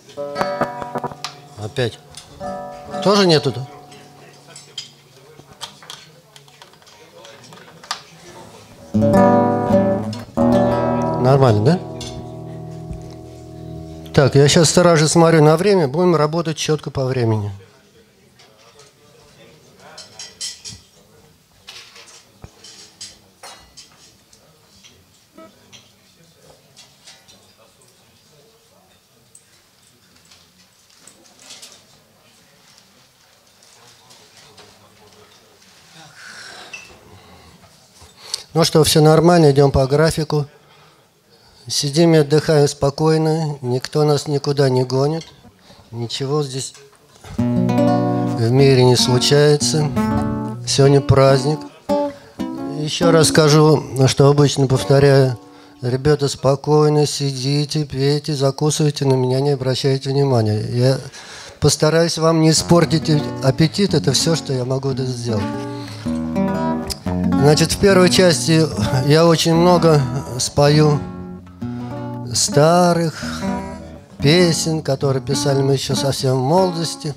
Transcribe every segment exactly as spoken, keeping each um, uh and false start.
Опять. Тоже нету? Нормально, да? Так, я сейчас сразу смотрю на время, будем работать четко по времени. Ну что, все нормально, идем по графику. Сидим и отдыхаем спокойно, никто нас никуда не гонит, ничего здесь в мире не случается. Сегодня праздник. Еще раз скажу, что обычно повторяю: ребята, спокойно сидите, пейте, закусывайте, на меня не обращайте внимания. Я постараюсь вам не испортить аппетит, это все, что я могу сделать. Значит, в первой части я очень много спою старых песен, которые писали мы еще совсем в молодости,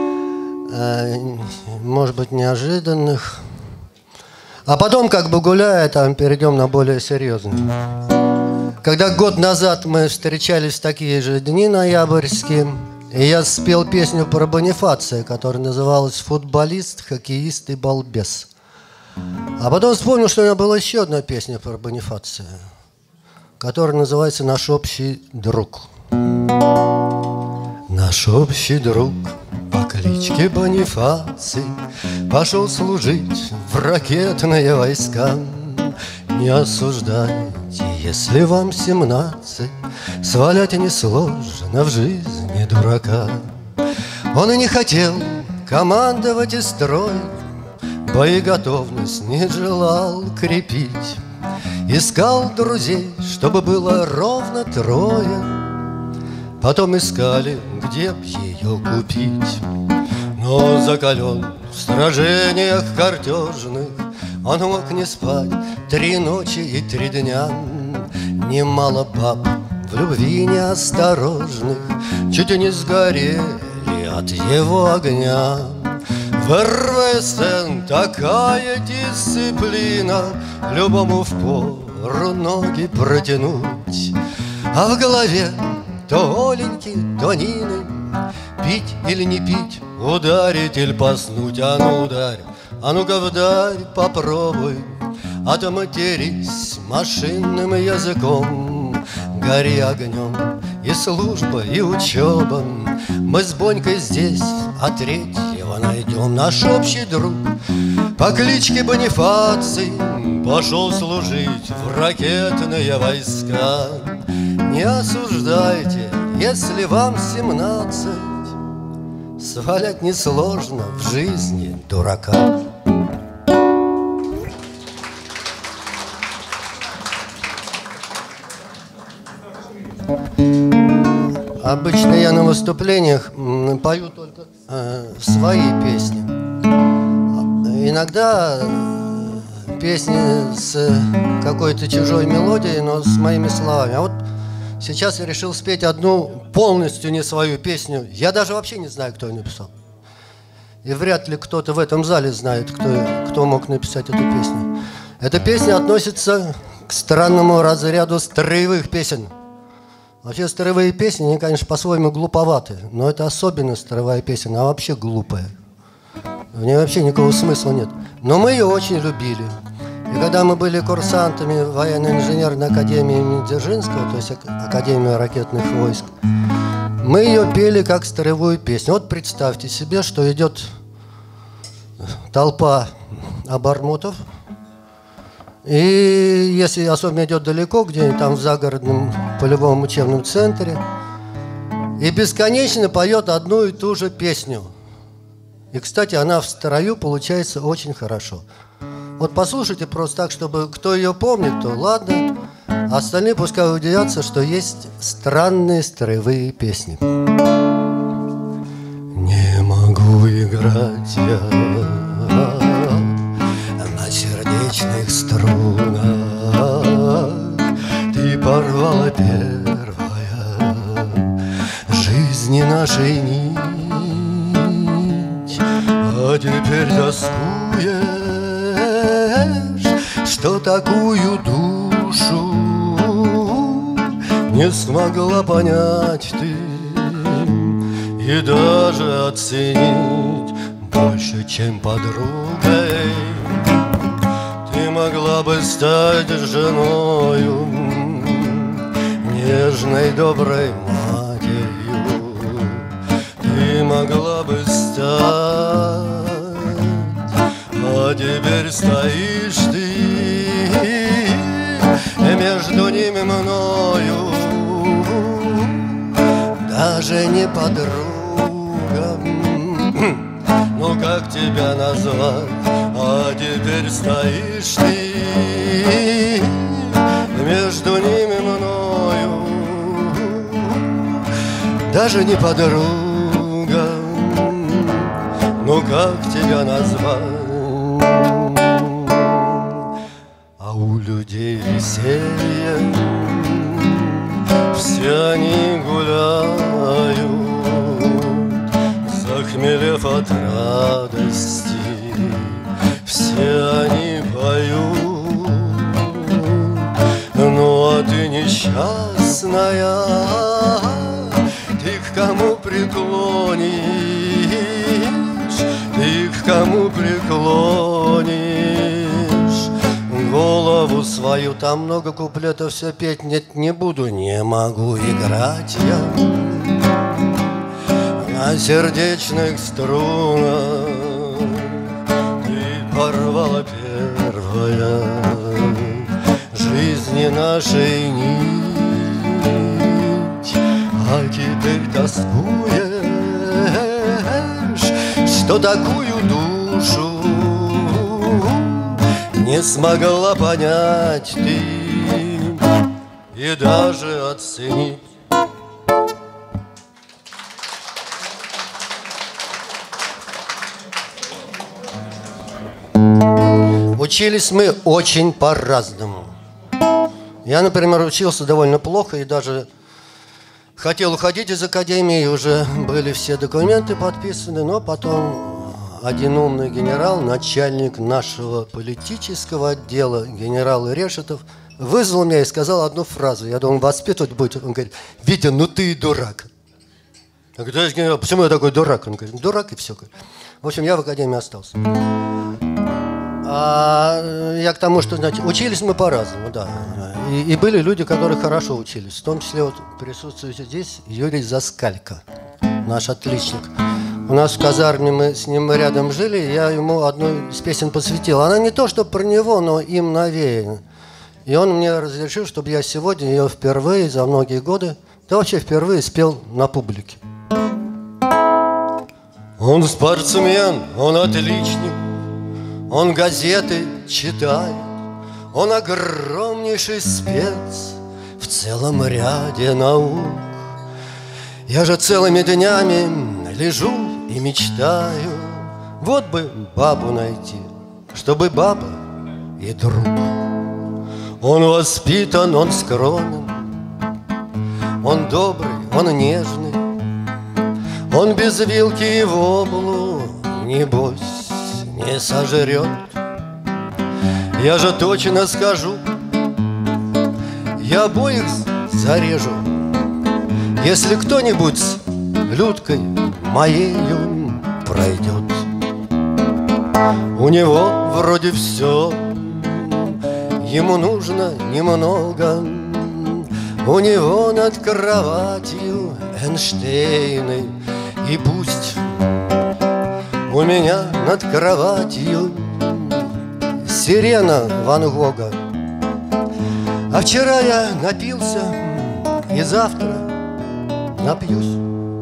может быть, неожиданных. А потом, как бы гуляя, там перейдем на более серьезные. Когда год назад мы встречались в такие же дни ноябрьские, и я спел песню про Бонифация, которая называлась «Футболист, хоккеист и балбес». А потом вспомнил, что у меня была еще одна песня про Бонифация, которая называется «Наш общий друг». Наш общий друг по кличке Бонифаций пошел служить в ракетные войска. Не осуждайте, если вам семнадцать, свалять несложно в жизни дурака. Он и не хотел командовать и строить, боеготовность не желал крепить. Искал друзей, чтобы было ровно трое, потом искали, где б ее купить. Но закален в сражениях картежных, он мог не спать три ночи и три дня. Немало баб в любви неосторожных чуть и не сгорели от его огня. В эр вэ эс эн такая дисциплина, любому впору ноги протянуть. А в голове то Оленьки, то Нины, пить или не пить, ударить или поснуть. А ну ударь, а ну-ка вдарь, попробуй, а то матерись машинным языком. Гори огнем и служба, и учеба, мы с Бонькой здесь, а третьего найдем. Наш общий друг по кличке Бонифаций пошел служить в ракетные войска. Не осуждайте, если вам семнадцать, свалять несложно в жизни дурака. Обычно я на выступлениях пою только э, свои песни. Иногда песни с какой-то чужой мелодией, но с моими словами. А вот сейчас я решил спеть одну полностью не свою песню. Я даже вообще не знаю, кто ее написал. И вряд ли кто-то в этом зале знает, кто, кто мог написать эту песню. Эта песня относится к странному разряду строевых песен. Вообще строевые песни, они, конечно, по-своему глуповаты, но это особенно строевая песня, она вообще глупая. В ней вообще никакого смысла нет. Но мы ее очень любили. И когда мы были курсантами военно-инженерной академии имени Дзержинского, то есть Академия ракетных войск, мы ее пели как строевую песню. Вот представьте себе, что идет толпа обормотов, и если особенно идет далеко, где-нибудь там в загородном полевом учебном центре, и бесконечно поет одну и ту же песню. И, кстати, она в строю получается очень хорошо. Вот послушайте просто так, чтобы кто ее помнит, то ладно, а остальные пускай удивятся, что есть странные строевые песни. Не могу играть я на сердечных струнах, ты порвала первая жизнь нашей нить. А теперь тоскуешь, что такую душу не смогла понять ты и даже оценить больше, чем подругой. Ты могла бы стать женою, нежной, доброй матерью. Ты могла бы стать, а теперь стоишь ты между ними мною, даже не подруга. Ну как тебя назвать? А теперь стоишь ты между ними мною, даже не подруга. Ну как тебя назвать? А у людей веселье, все они гуляют, захмелев от радости, все они поют. Ну а ты несчастная, ты к кому преклонишь, ты к кому преклонишь голову свою? Там много куплетов, все петь нет, не буду, не могу играть я на сердечных струнах. Ты порвала первая жизни нашей нить, а теперь тоскуешь, что такую душу не смогла понять ты и даже оценить. Учились мы очень по-разному. Я, например, учился довольно плохо и даже хотел уходить из академии, уже были все документы подписаны, но потом один умный генерал, начальник нашего политического отдела, генерал Решетов, вызвал меня и сказал одну фразу. Я думал, воспитывать будет. Он говорит: Витя, ну ты и дурак. Я говорю: генерал, почему я такой дурак? Он говорит: дурак и все. В общем, я в академии остался. А я к тому, что, значит, учились мы по-разному, да. И, и были люди, которые хорошо учились. В том числе вот присутствует здесь Юрий Заскалько, наш отличник. У нас в казарме мы с ним рядом жили, я ему одну из песен посвятил. Она не то, что про него, но им навеяна. И он мне разрешил, чтобы я сегодня ее впервые за многие годы, да вообще впервые спел на публике. Он спортсмен, он отличник, он газеты читает, он огромнейший спец в целом ряде наук. Я же целыми днями лежу и мечтаю, вот бы бабу найти, чтобы баба и друг. Он воспитан, он скромен, он добрый, он нежный, он без вилки и воблу, небось, не сожрет. Я же точно скажу, я обоих зарежу, если кто-нибудь с Людкой моею пройдет. У него вроде все, ему нужно немного. У него над кроватью Эйнштейны, и пусть у меня над кроватью сирена Ван Гога. А вчера я напился, и завтра напьюсь.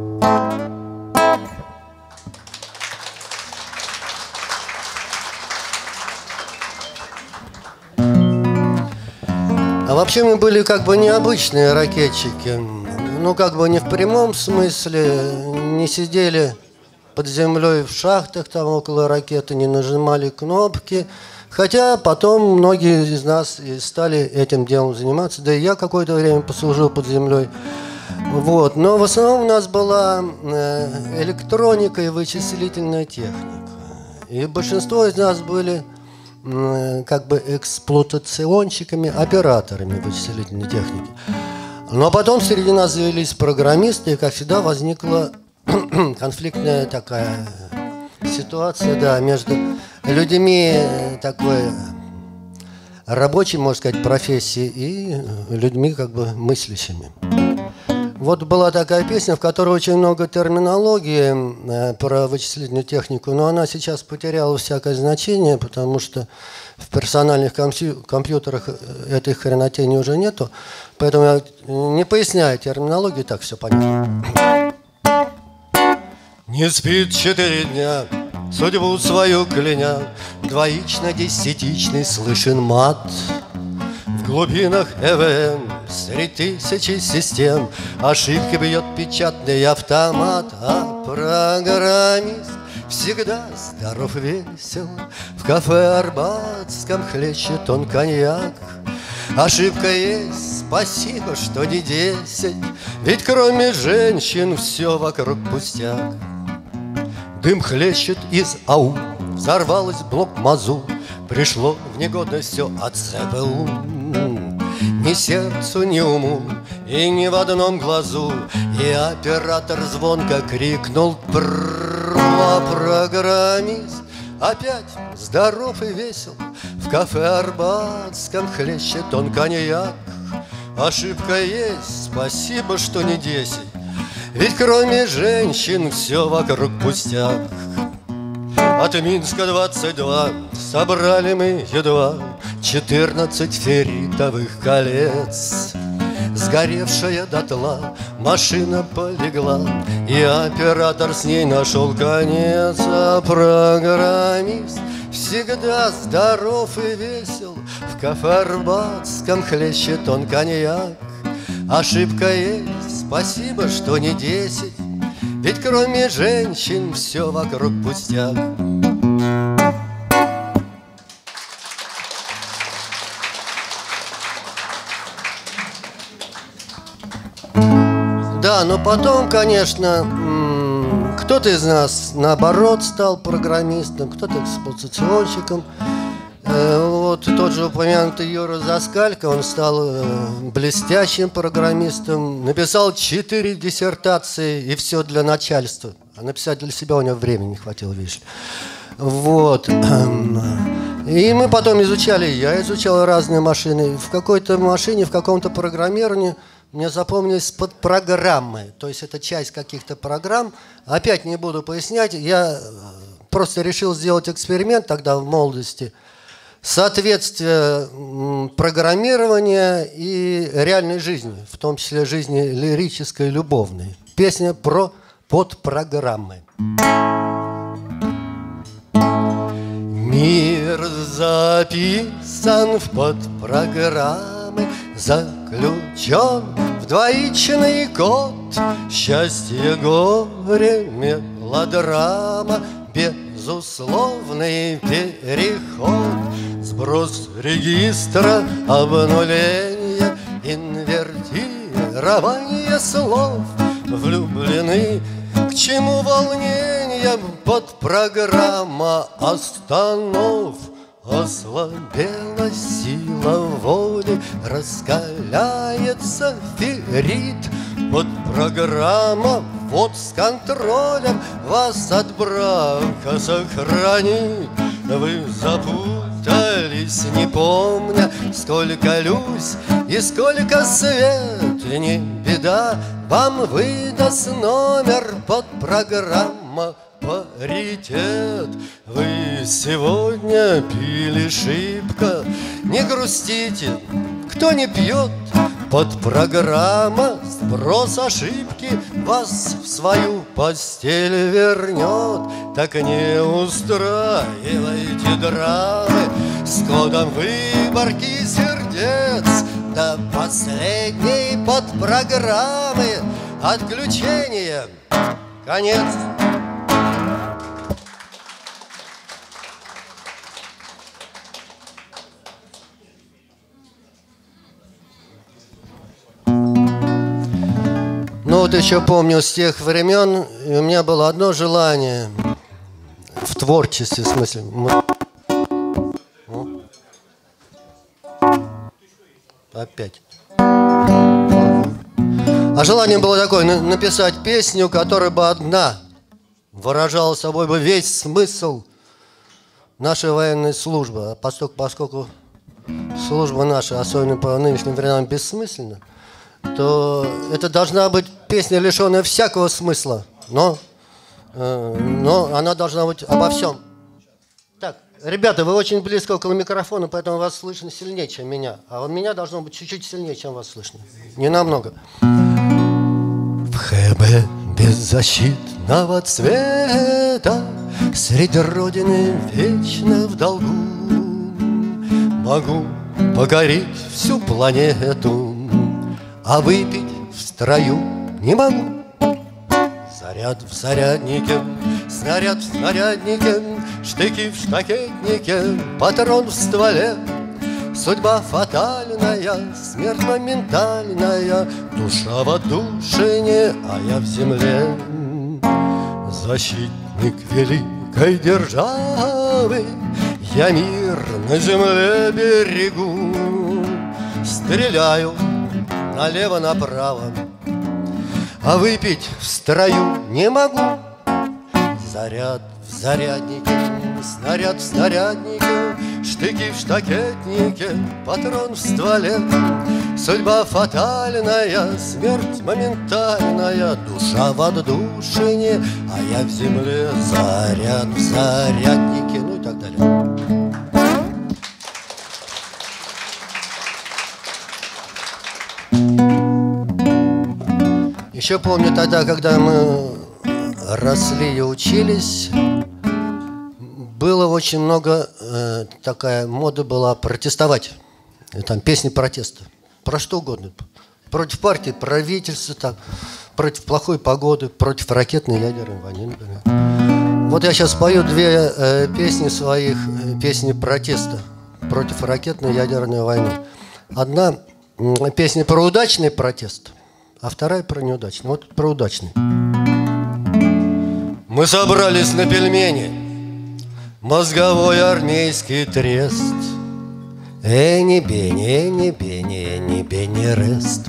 А вообще мы были как бы необычные ракетчики. Ну, как бы не в прямом смысле, не сидели под землей в шахтах там около ракеты, не нажимали кнопки. Хотя потом многие из нас и стали этим делом заниматься. Да и я какое-то время послужил под землей. Вот. Но в основном у нас была электроника и вычислительная техника. И большинство из нас были как бы эксплуатационщиками, операторами вычислительной техники. Но потом среди нас завелись программисты, и, как всегда, возникла конфликтная такая ситуация, да, между людьми такой рабочей, можно сказать, профессии и людьми как бы мыслящими. Вот была такая песня, в которой очень много терминологии про вычислительную технику, но она сейчас потеряла всякое значение, потому что в персональных компьютерах этой хренотени уже нету. Поэтому я не поясняю терминологию, так все понятно. Не спит четыре дня, судьбу свою кляня, двоично-десятичный слышен мат. В глубинах ЭВМ среди тысячи систем ошибки бьет печатный автомат, а программист всегда здоров и весел. В кафе Арбатском хлещет он коньяк. Ошибка есть, спасибо, что не десять, ведь кроме женщин все вокруг пустяк. Дым хлещет из АУ, взорвалась блок МАЗУ, пришло в негодность все от ЦПУ. Ни сердцу, ни уму, и ни в одном глазу. И оператор звонко крикнул: «Пррррр!» Программист опять здоров и весел. В кафе Арбатском хлещет он коньяк. Ошибка есть, спасибо, что не десять, ведь кроме женщин все вокруг пустяк. От Минска двадцать два собрали мы едва четырнадцать ферритовых колец. Сгоревшая дотла машина полегла, и оператор с ней нашел конец. А программист всегда здоров и весел. В кафе Арбатском хлещет он коньяк. Ошибка есть, спасибо, что не десять, ведь кроме женщин все вокруг пустяк. Да, но потом, конечно, кто-то из нас, наоборот, стал программистом, кто-то эксплуатационщиком. Вот тот же упомянутый Юра Заскалько, он стал блестящим программистом, написал четыре диссертации, и все для начальства. А написать для себя у него времени не хватило, видишь. Вот. И мы потом изучали, я изучал разные машины. В какой-то машине, в каком-то программировании мне запомнились подпрограммы. То есть это часть каких-то программ. Опять не буду пояснять. Я просто решил сделать эксперимент тогда в молодости. Соответствие программирования и реальной жизни, в том числе жизни лирической и любовной. Песня про подпрограммы. Мир записан в подпрограммы, заключен в двоичный код. Счастье, горе, мелодрама, безусловный переход. Сброс регистра, обнуление, инвертирование слов. Влюблены, к чему волнением, подпрограмма останов. Ослабела сила воли, раскаляется феррит. Подпрограмма вот с контролем вас от брака сохранит. Вы запутались, не помня, сколько люсь и сколько свет. Не беда, вам выдаст номер подпрограмма паритет. Вы сегодня пили шибко, не грустите, кто не пьет. Подпрограмма сброс ошибки вас в свою постель вернет. Так не устраивайте драмы с кодом выборки сердец. До последней подпрограммы отключение. Конец. Ну вот еще помню с тех времен, и у меня было одно желание в творчестве, в смысле. Опять. А желание было такое, написать песню, которая бы одна выражала собой бы весь смысл нашей военной службы. А поскольку, поскольку служба наша, особенно по нынешним временам, бессмысленна, то это должна быть песня, лишенная всякого смысла, но, э, но она должна быть обо всем. Так, ребята, вы очень близко около микрофона, поэтому вас слышно сильнее, чем меня. А вот меня должно быть чуть-чуть сильнее, чем вас слышно. Не намного. В ХБ беззащитного цвета среди Родины вечно в долгу могу покорить всю планету, а выпить в строю не могу. Заряд в заряднике, снаряд в снаряднике, штыки в штакетнике, патрон в стволе. Судьба фатальная, смерть моментальная, душа в отдушине, а я в земле. Защитник великой державы, я мир на земле берегу. Стреляю налево-направо, а выпить в строю не могу. Заряд в заряднике, снаряд в снаряднике, штыки в штакетнике, патрон в стволе. Судьба фатальная, смерть моментальная, душа в отдушине, а я в земле. Заряд в заряднике, ну и так далее. Еще помню тогда, когда мы росли и учились, было очень много, э, такая мода была протестовать. И там песни протеста. Про что угодно. Против партии, правительства, там, против плохой погоды, против ракетной и ядерной войны, например. Вот я сейчас пою две э, песни своих, э, песни протеста против ракетной и ядерной войны. Одна э, песня про удачный протест, а вторая про неудачный. Вот про удачный. Мы собрались на пельмени, мозговой армейский трест. Эни бени, эни бени, эни бени рест.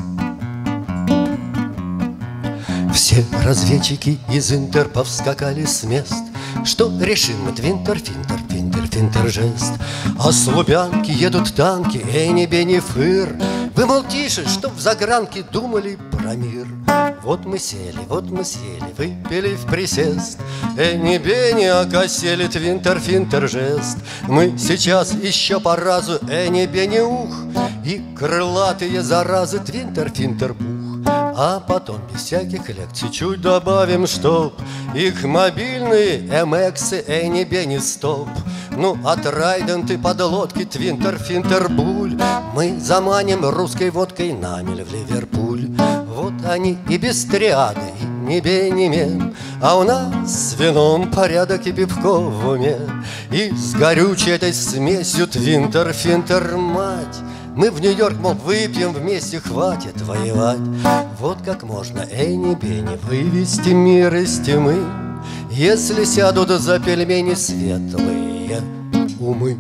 Все разведчики из Интерпов скакали с мест. Что решим мы? Твинтер, финтер, финтер, финтер, жест. А с Лубянки едут танки, эни бени фыр. Вы, мол, тише, чтоб в загранке думали про мир. Вот мы сели, вот мы сели, выпили в присест. Эни бени окосели, твинтер, финтер, жест. Мы сейчас еще по разу, эни бени ух, и крылатые заразы, твинтер, финтер, бух. А потом без всяких лекций чуть добавим, чтоб их мобильные эм эксы, эни бени стоп. Ну, а трайденты подлодки, твинтер, финтер, буль мы заманим русской водкой на мель в Ливерпуль. Вот они и без триады, ни бе, ни ме, а у нас с вином порядок и пивко в уме. И с горючей этой смесью, твинтер, финтер, мать, мы в Нью-Йорк, мол, выпьем вместе, хватит воевать. Вот как можно, эни бени, вывести мир из тьмы, если сядут за пельмени светлые умы.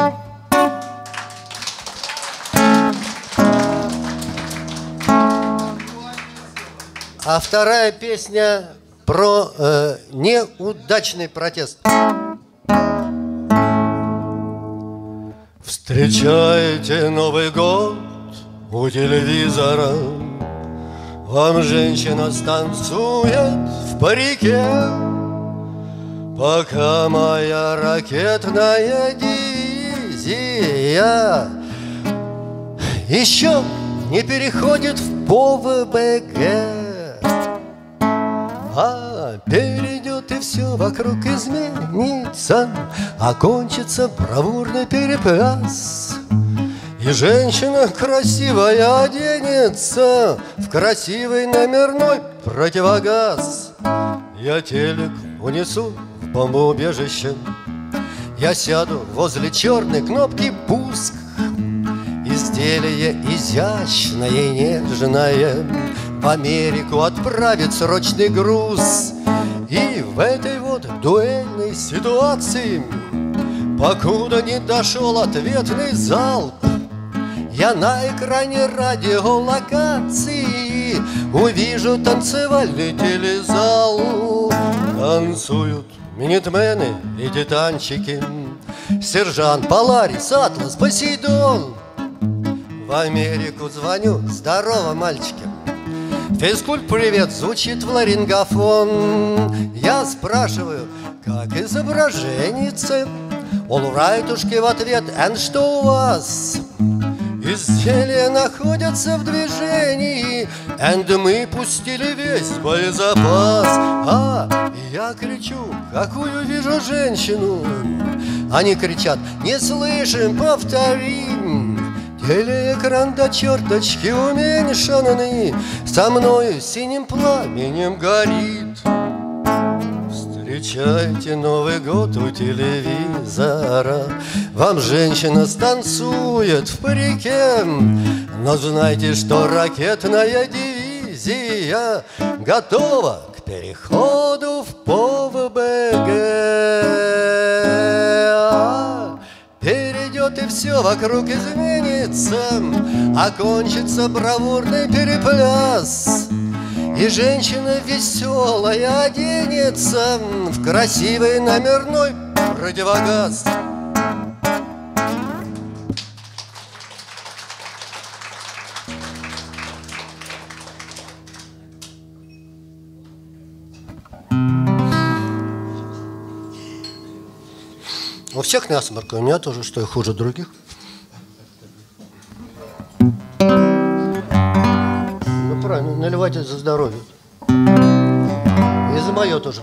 А вторая песня про э, неудачный протест. Встречаете Новый год у телевизора, вам женщина станцует в парике, пока моя ракетная дивизия еще не переходит в ПОВБГ. А перейдет и все вокруг изменится, окончится бравурный перепляс. И женщина красивая оденется в красивый номерной противогаз. Я телек унесу в бомбоубежище, я сяду возле черной кнопки пуск. Изделие изящное и нежное, в Америку отправит срочный груз. И в этой вот дуэльной ситуации, покуда не дошел ответный залп, я на экране радиолокации увижу танцевальный телезал. Танцуют минитмены и титанчики, сержант, Поларис, Атлас, Посейдон. В Америку звоню: здорово, мальчики. Физкульт, привет, звучит в ларингофон. Я спрашиваю, как изображенница? Олрайтушки в ответ: and что у вас? Изделия находятся в движении, and мы пустили весь боезапас. А я кричу: какую вижу женщину? Они кричат: не слышим, повторим. Телеэкран до черточки уменьшенный со мною синим пламенем горит. Встречайте Новый год у телевизора, вам женщина станцует в парике. Но знайте, что ракетная дивизия готова к переходу в ПОВБГ. Перейдет и все вокруг изменится, окончится бравурный перепляс. И женщина веселая оденется в красивый номерной противогаз. У всех насморк, у меня тоже, что я хуже других. Ну правильно, наливайте за здоровье. И за мое тоже.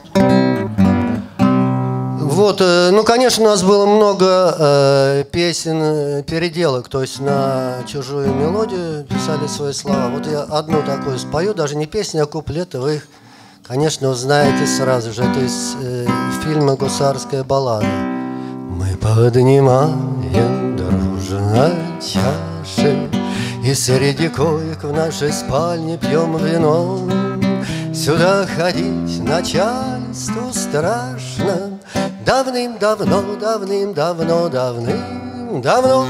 Вот, ну, конечно, у нас было много э, песен, переделок, то есть на чужую мелодию писали свои слова. Вот я одну такую спою, даже не песню, а куплеты, вы их, конечно, узнаете сразу же. Это из э, фильма «Гусарская баллада». Мы поднимаем дружно чаши, и среди коек в нашей спальне пьем вино. Сюда ходить начальству страшно. Давным-давно, давным-давно, давным-давно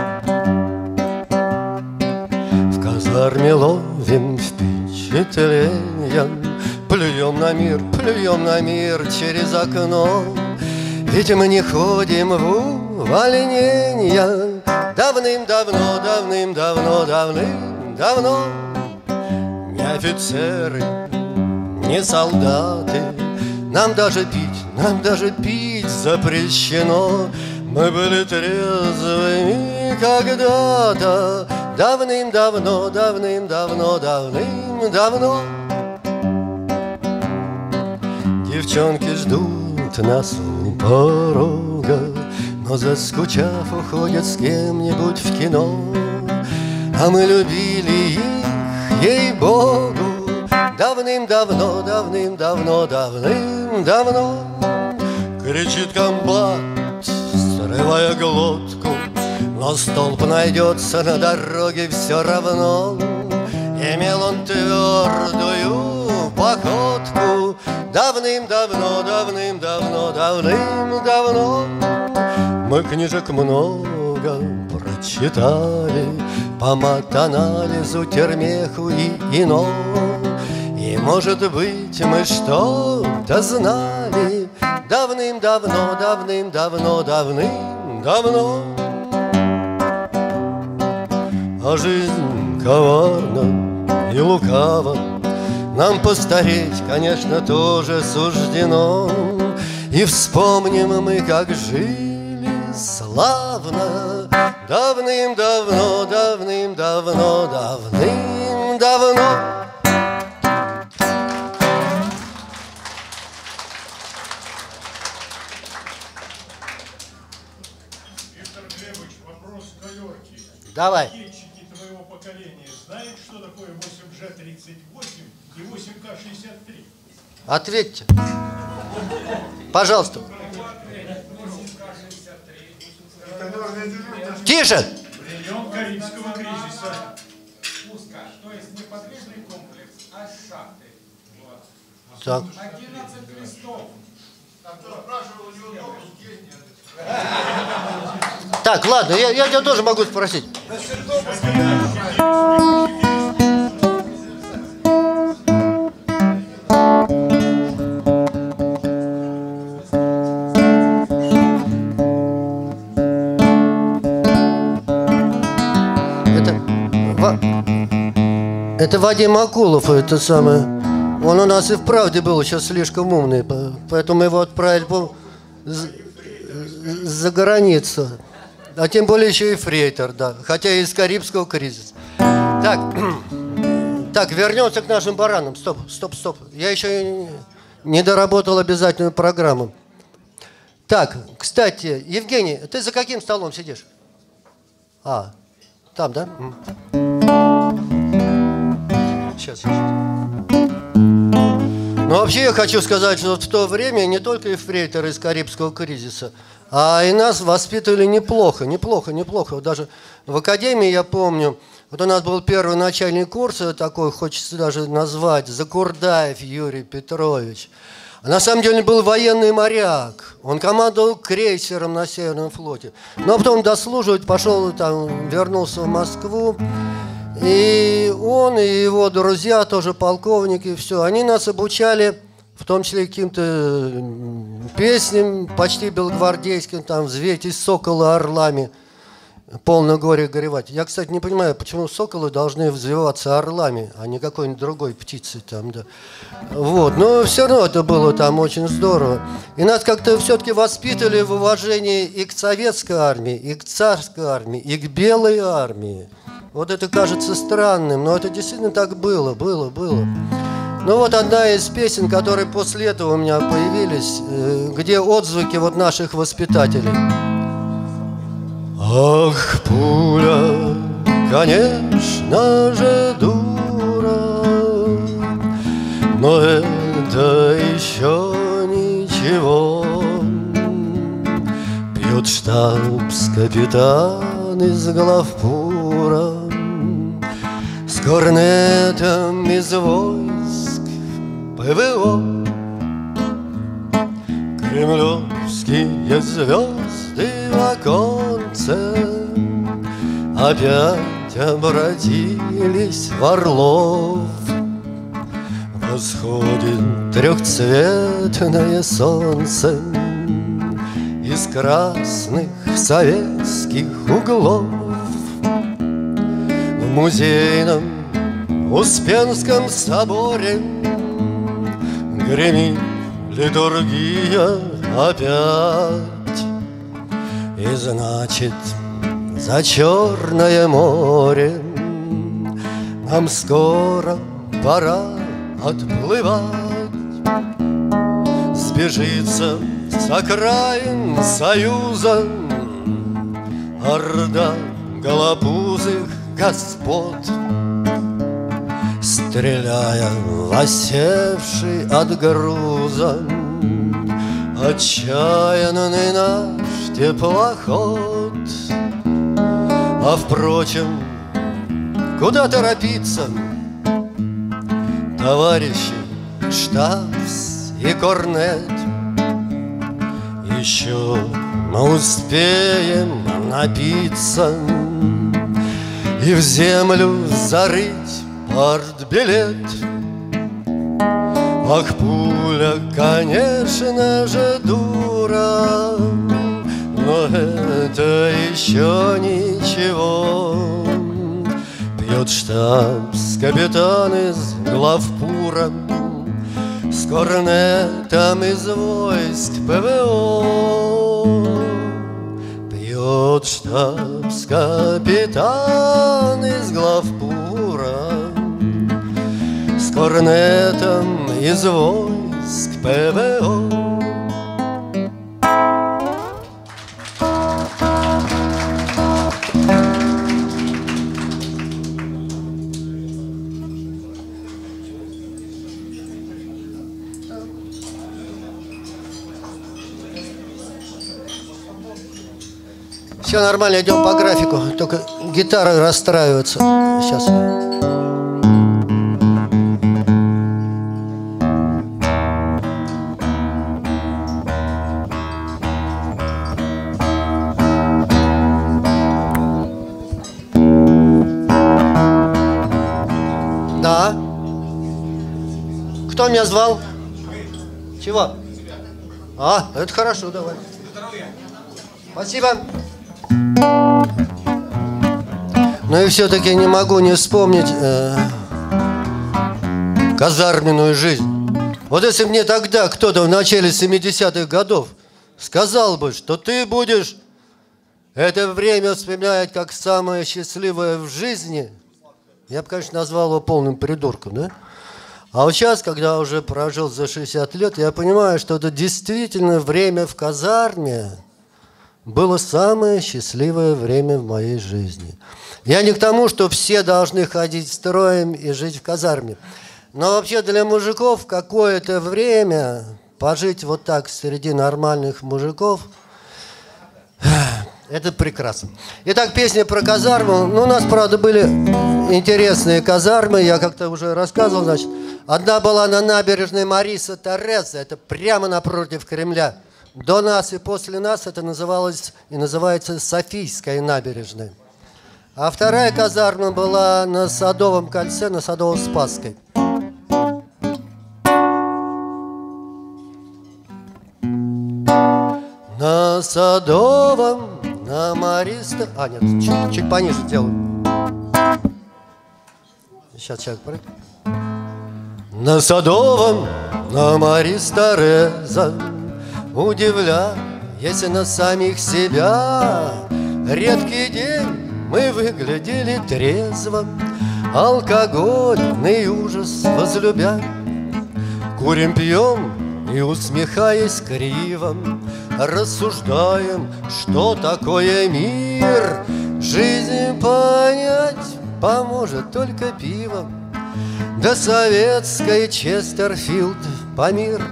в казарме ловим впечатления, плюем на мир, плюем на мир через окно. Ведь мы не ходим в увольнения. Давным-давно, давным-давно, давным-давно не офицеры, не солдаты, нам даже пить, нам даже пить запрещено. Мы были трезвыми когда-то. Давным-давно, давным-давно, давным-давно девчонки ждут нас у порога, но заскучав уходят с кем-нибудь в кино. А мы любили их, ей-богу, давным-давно, давным-давно, давным-давно. Кричит комбат, срывая глотку, но столб найдется на дороге все равно. Имел он твердую походку. Давным-давно, давным-давно, давным-давно мы книжек много прочитали по матанализу, термеху и ино. И, может быть, мы что-то знали давным-давно, давным-давно, давным-давно. А жизнь коварна и лукава, нам постареть, конечно, тоже суждено. И вспомним мы, как жили славно давным-давно, давным-давно, давным-давно. Виктор Глебович, вопрос к Галерке. Давай. Ельчики твоего поколения знают, что такое восемь джи тридцать восемь и восемь ка шестьдесят три? Ответьте. Пожалуйста. Тише! Времен Карибского кризиса. Пуска, то есть неподвижный комплекс Так. одиннадцать листов. Так, ладно, я, я тебя тоже могу спросить. Это, Ва... это Вадим Акулов, это самое. Он у нас и вправду был сейчас слишком умный, поэтому его отправили по... за границу. А тем более еще и фрейтор, да. Хотя и из Карибского кризиса. Так, так, вернемся к нашим баранам. Стоп, стоп, стоп. Я еще не доработал обязательную программу. Так, кстати, Евгений, ты за каким столом сидишь? А, там, да? Сейчас, сейчас. Ну, вообще, я хочу сказать, что в то время не только эфрейторы из Карибского кризиса, а и нас воспитывали неплохо, неплохо, неплохо. Вот даже в академии, я помню, вот у нас был первый начальный курс, такой, хочется даже назвать, Закурдаев Юрий Петрович. А на самом деле был военный моряк. Он командовал крейсером на Северном флоте. Но потом дослуживать пошел, там, вернулся в Москву. И он, и его друзья, тоже полковники, все, они нас обучали, в том числе каким-то песням, почти белогвардейским, там, «Взвейтесь, соколы, орлами, полно горя горевать». Я, кстати, не понимаю, почему соколы должны взвиваться орлами, а не какой-нибудь другой птицей там, да. Вот, но все равно это было там очень здорово. И нас как-то все-таки воспитывали в уважении и к советской армии, и к царской армии, и к белой армии. Вот это кажется странным, но это действительно так было, было, было. Ну вот одна из песен, которые после этого у меня появились, где отзвуки вот наших воспитателей. Ах, пуля, конечно же, дура, но это еще ничего. Пьет штабс-капитан из главпура с корнетом из войск ПВО. Кремлевские звезды в оконце опять обратились в орлов. Восходит трехцветное солнце из красных советских углов. В музейном Успенском соборе гремит литургия опять. И значит, за Черное море нам скоро пора отплывать. Сбежится с окраин Союза орда голопузых господ, стреляя в осевший от груза отчаянный наш теплоход. А впрочем, куда торопиться, товарищи штабс и корнет? Еще мы успеем напиться и в землю зарыть партбилет. Ах, пуля, конечно же, дура, но это еще ничего. Пьет штабс-капитан из главпура с корнетом из войск ПВО. Пьет штабс-капитан из главпура с корнетом из войск ПВО. Все нормально, идем по графику, только гитара расстраивается. Сейчас. Кто меня звал? Чего? А, это хорошо, давай. Спасибо. Ну и все-таки не могу не вспомнить э, казарменную жизнь. Вот если мне тогда кто-то в начале семидесятых годов сказал бы, что ты будешь это время вспоминать как самое счастливое в жизни, я бы, конечно, назвал его полным придурком, да? А вот сейчас, когда уже прожил за шестьдесят лет, я понимаю, что это действительно время в казарме было самое счастливое время в моей жизни. Я не к тому, что все должны ходить строем и жить в казарме. Но вообще для мужиков какое-то время пожить вот так среди нормальных мужиков – это прекрасно. Итак, песня про казарму. Ну, у нас, правда, были интересные казармы. Я как-то уже рассказывал, значит. Одна была на набережной Мариса Тереза. Это прямо напротив Кремля. До нас и после нас это называлось и называется Софийская набережная. А вторая казарма была на Садовом кольце, на Садово-Спасской. На Садовом, на Мариста... А, нет, чуть, чуть пониже делаю. Сейчас человек прыг. На Садовом, на Мариста Тереза, удивляясь на самих себя, редкий день мы выглядели трезво, алкогольный ужас возлюбя. Курим, пьем и, усмехаясь криво, рассуждаем, что такое мир. Жизнь понять поможет только пиво, да советской Честерфилд Памир.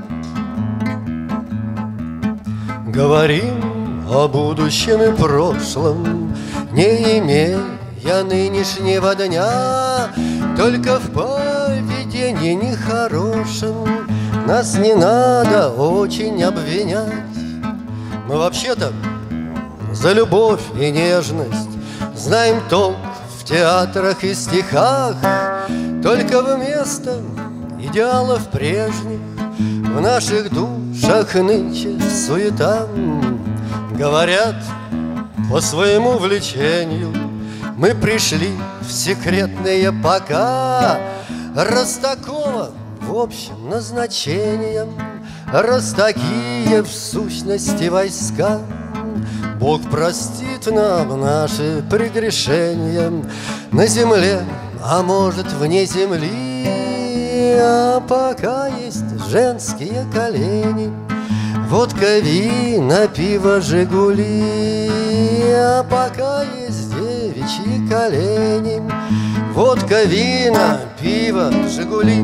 Говорим о будущем и прошлом, не имея нынешнего дня, только в поведении нехорошем нас не надо очень обвинять. Мы вообще-то за любовь и нежность знаем толк в театрах и стихах, только вместо идеалов прежних в наших душах нынче суета. Говорят, по своему влечению мы пришли в секретные пока, раз такого в общем назначением, раз такие в сущности войска. Бог простит нам наши прегрешения на земле, а может вне земли. А пока есть женские колени, водка, вина, пиво, Жигули. А пока есть девичьи колени, водка, вина, пиво, Жигули.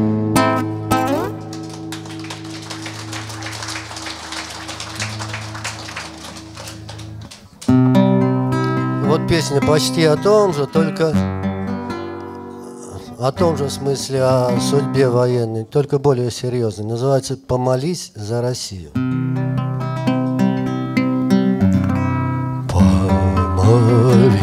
Вот песня почти о том же, только о том же, в смысле, о судьбе военной, только более серьезной. Называется «Помолись за Россию». Помолись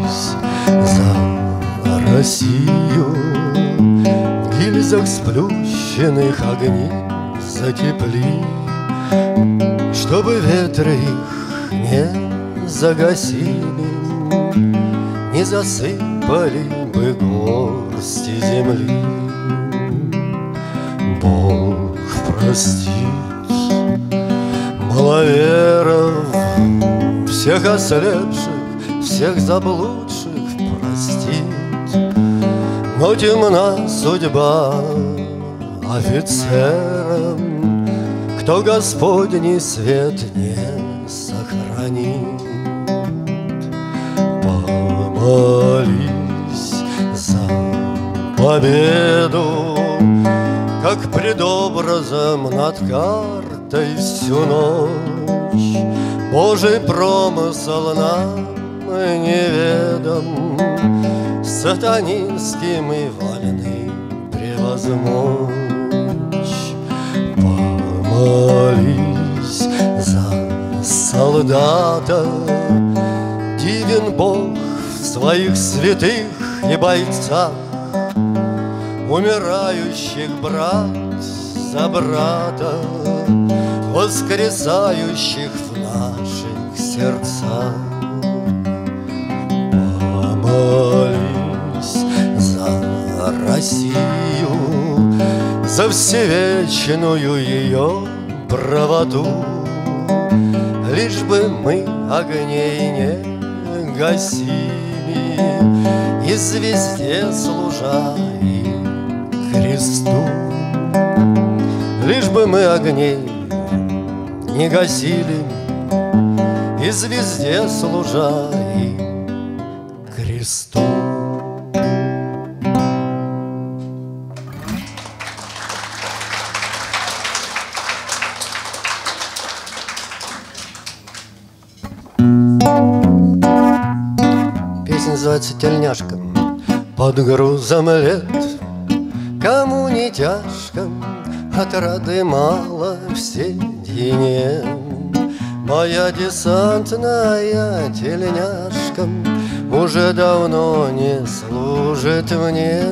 за Россию, в гильзах сплющенных огней затепли, чтобы ветры их не загасили, не засыпали бы горсти земли. Бог простит маловеров, всех ослепших, всех заблудших простит, но темна судьба офицерам, кто Господний свет не сохранит. Помолись за победу, как пред образом над картой всю ночь. Божий промысл нам неведом, сатанинским и вольны превозмочь. Помолись за солдата, дивен Бог в своих святых и бойцах, умирающих брат за брата, воскресающих в наших сердцах. Помолись за Россию, за всевечную ее правоту, лишь бы мы огней не гасили, и звезде служа и Христу. Лишь бы мы огней не гасили, и звезде служа и Христу. Песня называется «Тельняшка». Под грузом лет, кому не тяжко, отрады мало в седине. Моя десантная тельняшка уже давно не служит мне.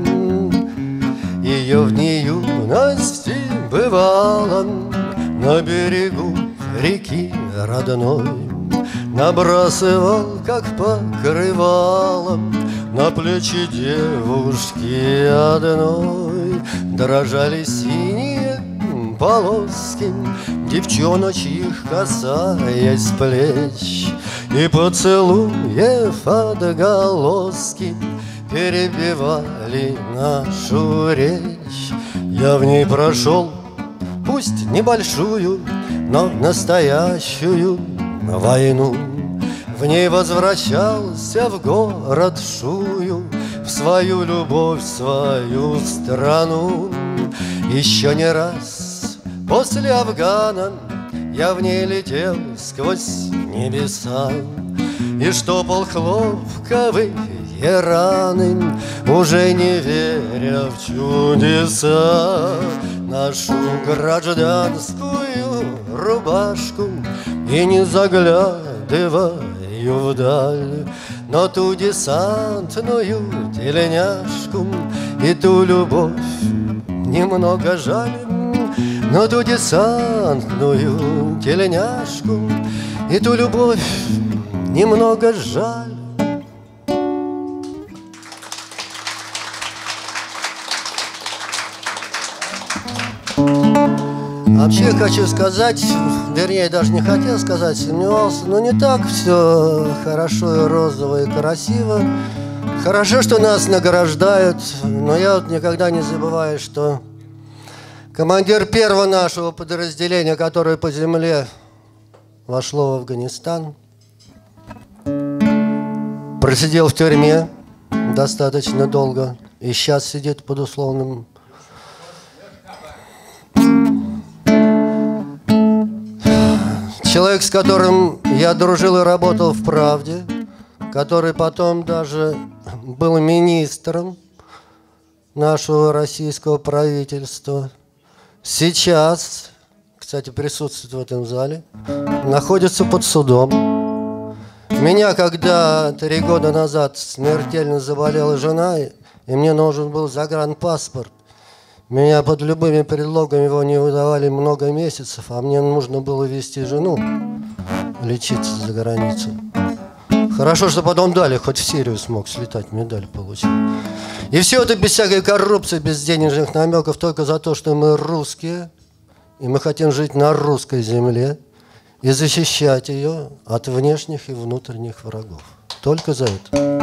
Ее в дни юности бывало на берегу реки родной, набрасывал, как покрывалом, на плечи девушки одной. Дрожали синие полоски девчоночьих, касаясь плеч, и поцелуев отголоски перебивали нашу речь. Я в ней прошел, пусть небольшую, но настоящую войну. В ней возвращался в город Шую, в свою любовь, в свою страну. Еще не раз после Афгана я в ней летел сквозь небеса и штопал хлопковые раны, уже не веря в чудеса. Нашу гражданскую рубашку и не заглядываю вдаль, но ту десантную тельняшку и ту любовь немного жаль, но ту десантную тельняшку и ту любовь немного жаль. Вообще хочу сказать, вернее, даже не хотел сказать, сомневался, но не так все хорошо и розово и красиво. Хорошо, что нас награждают, но я вот никогда не забываю, что командир первого нашего подразделения, которое по земле вошло в Афганистан, просидел в тюрьме достаточно долго и сейчас сидит под условным. Человек, с которым я дружил и работал в «Правде», который потом даже был министром нашего российского правительства, сейчас, кстати, присутствует в этом зале, находится под судом. Меня, когда три года назад смертельно заболела жена, и мне нужен был загранпаспорт, меня под любыми предлогами его не выдавали много месяцев, а мне нужно было везти жену лечиться за границу. Хорошо, что потом дали, хоть в Сирию смог слетать, медаль получил. И все это без всякой коррупции, без денежных намеков, только за то, что мы русские, и мы хотим жить на русской земле и защищать ее от внешних и внутренних врагов. Только за это.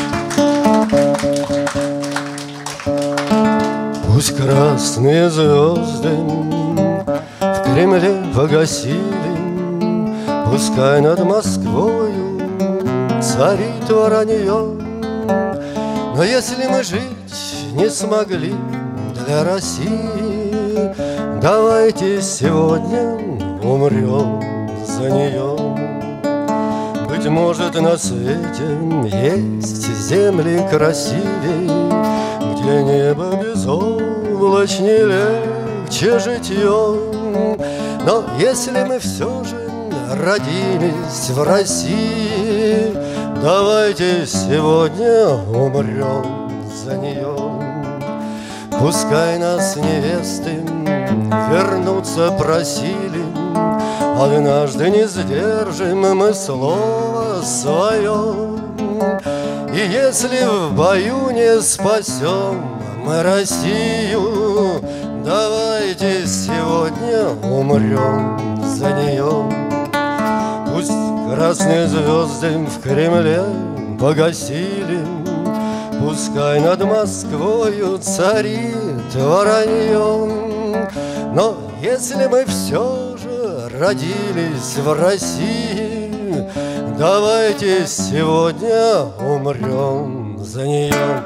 Пусть красные звезды в Кремле погасили, пускай над Москвою царит воронье. Но если мы жить не смогли для России, давайте сегодня умрем за нее. Быть может, на свете есть земли красивей, где небо безоблачней, легче житье. Но если мы все же родились в России, давайте сегодня умрем за нее. Пускай нас невесты вернуться просили. Однажды не сдержим мы слово свое, и если в бою не спасем мы Россию, давайте сегодня умрем за нее. Пусть красные звезды в Кремле погасили, пускай над Москвою царит воронье, но если мы все же родились в России, давайте сегодня умрем за нее.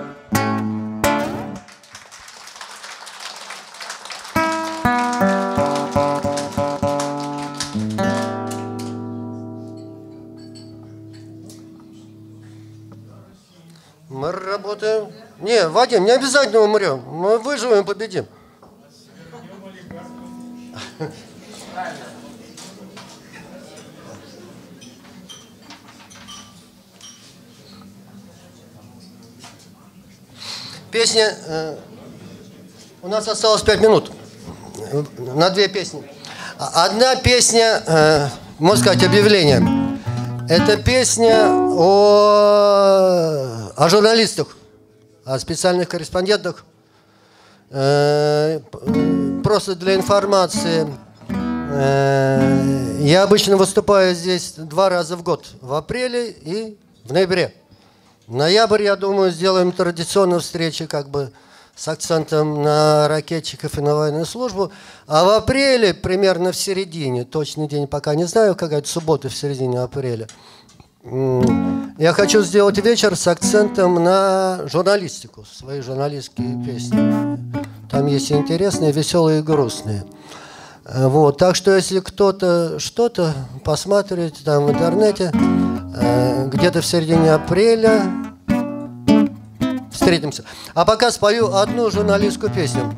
Мы работаем. Не, Вадим, не обязательно умрем. Мы выживем и победим. Песня. Э, у нас осталось пять минут на две песни. Одна песня, э, можно сказать, объявление. Это песня о, о журналистах, о специальных корреспондентах. Э, просто для информации. Э, я обычно выступаю здесь два раза в год. В апреле и в ноябре. Ноябрь, я думаю, сделаем традиционную встречу как бы с акцентом на ракетчиков и на военную службу. А в апреле, примерно в середине, точный день пока не знаю, какая-то суббота в середине апреля, я хочу сделать вечер с акцентом на журналистику, свои журналистские песни. Там есть и интересные, веселые и грустные. Вот. Так что, если кто-то что-то посмотрит там в интернете, где-то в середине апреля встретимся. А пока спою одну журналистскую песню.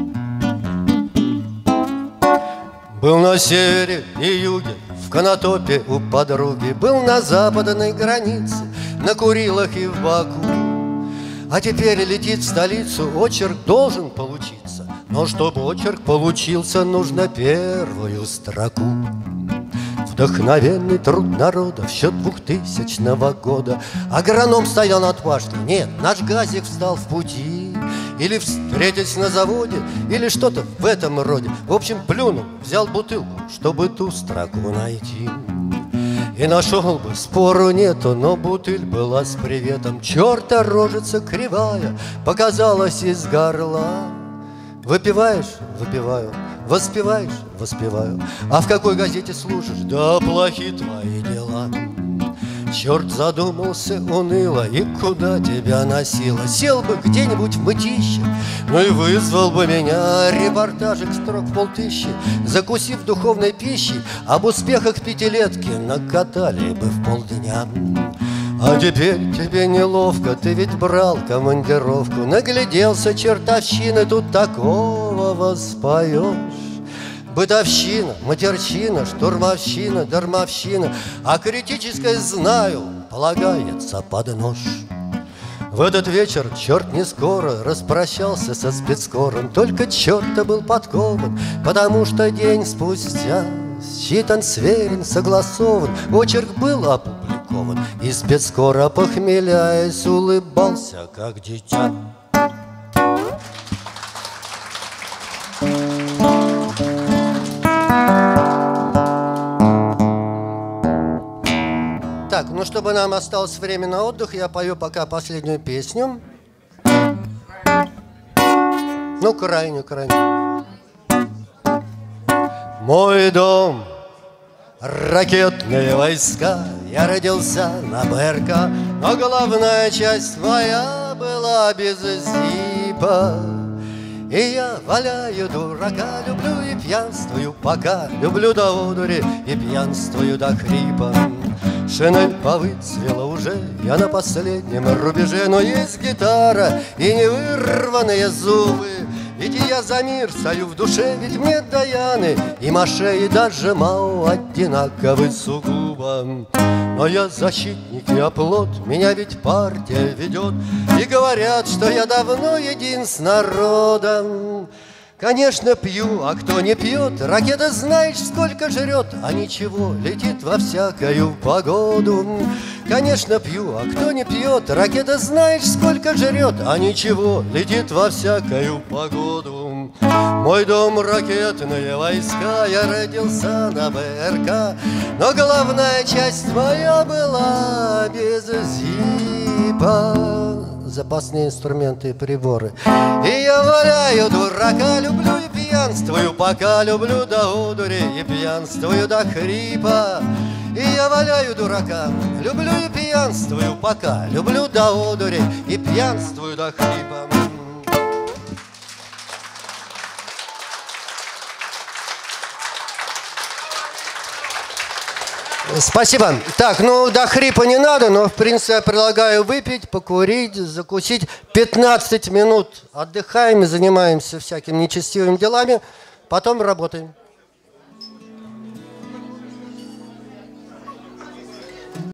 Был на севере и юге, в Конотопе у подруги, был на западной границе, на Курилах и в Баку. А теперь летит в столицу, очерк должен получиться. Но чтобы очерк получился, нужно первую строку. Вдохновенный труд народа в счет двухтысячного года. Агроном стоял над пашней, нет, наш газик встал в пути. Или встретить на заводе, или что-то в этом роде. В общем, плюнул, взял бутылку, чтобы ту строку найти. И нашел бы, спору нету, но бутыль была с приветом. Черта рожица кривая показалась из горла. Выпиваешь? Выпиваю. Воспеваешь? Воспеваю. А в какой газете служишь? Да плохи твои дела. Черт задумался уныло, и куда тебя носило? Сел бы где-нибудь в мытище, ну и вызвал бы меня. Репортажик строк в полтыщи, закусив духовной пищей, об успехах пятилетки накатали бы в полдня. А теперь тебе неловко, ты ведь брал командировку, нагляделся чертовщины, тут такого воспоешь. Бытовщина, матерщина, штурмовщина, дармовщина, а критическое, знаю, полагается под нож. В этот вечер черт не скоро распрощался со спецкором, только черт-то был подкован, потому что день спустя считан, сверен, согласован, очерк был опубликован, и спецкор, опохмеляясь, улыбался, как дитя. Так, ну чтобы нам осталось время на отдых, я пою пока последнюю песню. Ну, крайнюю, крайнюю. Мой дом, ракетные войска, я родился на БРК, но головная часть моя была без зипа. И я валяю дурака, люблю и пьянствую пока, люблю до одури и пьянствую до хрипа. Шинель повыцвела уже, я на последнем рубеже, но есть гитара и невырванные зубы. Ведь я за мир стою в душе, ведь мне Даяны и Маше, и даже Мао одинаковы сугубо. Но я защитник и оплот, меня ведь партия ведет, и говорят, что я давно един с народом. Конечно, пью, а кто не пьет, ракета знаешь, сколько жрет, а ничего, летит во всякую погоду. Конечно, пью, а кто не пьет, ракета знаешь, сколько жрет, а ничего, летит во всякую погоду. Мой дом — ракетные войска, я родился на БРК, но главная часть моя была без зипа. Запасные инструменты и приборы. И я валяю дурака, люблю и пьянствую, пока люблю до одури и пьянствую до хрипа. И я валяю дурака, люблю и пьянствую, пока люблю до одури и пьянствую до хрипа. Спасибо. Так, ну до хрипа не надо, но в принципе я предлагаю выпить, покурить, закусить. пятнадцать минут отдыхаем и занимаемся всякими нечестивыми делами, потом работаем.